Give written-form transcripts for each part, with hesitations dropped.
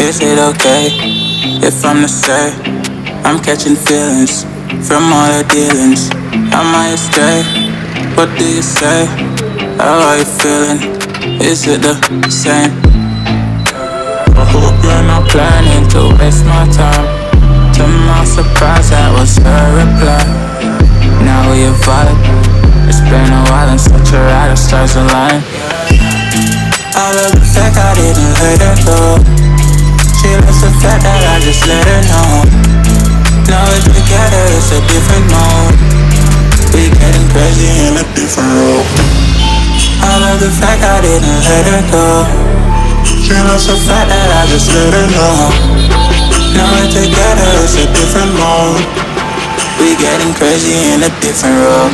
Is it okay if I'm to say I'm catching feelings from all the dealings? Am I astray? What do you say? How are you feeling? Is it the same? I hope you're not planning to waste my time. To my surprise, that was her reply. Now we vibe. It's been a while and such a ride, the stars align. I love the fact I didn't let her go. She loves the fact that I just let her know. Now we're together, it's a different mode. We getting crazy in a different role. I love the fact I didn't let her go. She loves the fact that I just let her know. Now we're together, it's a different mode. We getting crazy in a different role.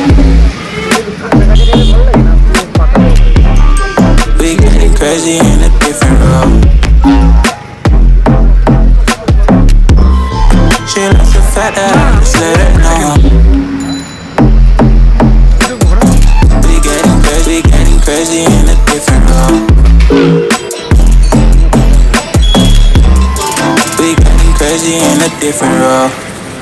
We getting crazy in a different role. She loves the fact that I just let her know. We getting crazy in a different role. We getting crazy in a different role.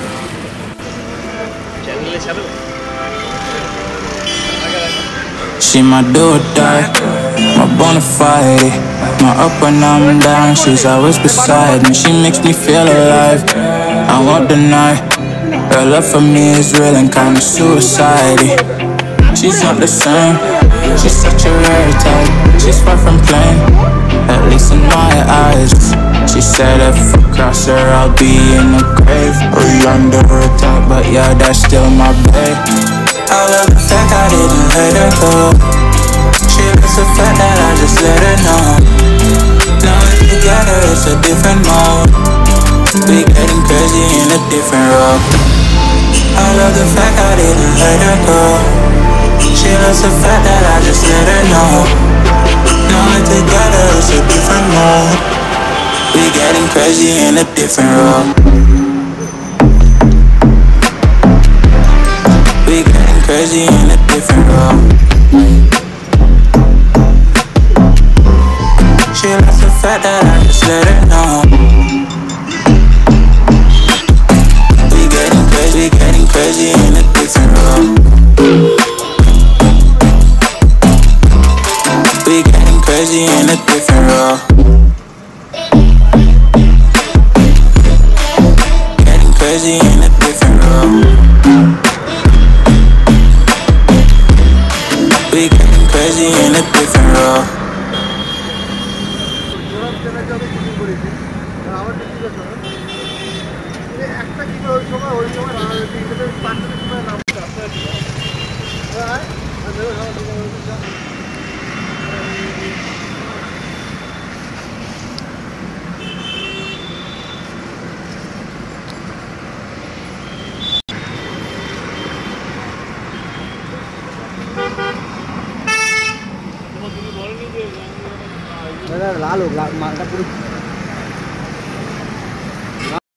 She my do or die, my bona fide. My up when I'm down, she's always beside me. She makes me feel alive, I won't deny. Her love for me is real and kinda suicide-y. She's not the same, she's such a rare type. She's far from plain, at least in my eyes. She said if I cross her, I'll be in the grave or under attack, but yeah, that's still my babe. I love the fact I didn't let her go. She loves the fact that I just let her know. Now we're together, it's a different mode. We getting crazy in a different role. I love the fact I didn't let her go. She loves the fact that I just let her know. Now we're together, it's a different mode. We getting crazy in a different role. We getting crazy in a different role. She loves the fact that I just let her know. We getting crazy in a different role. We getting crazy in a different role. Getting crazy in a different role. We getting crazy in a different role. লাল হোক মালটা পুরো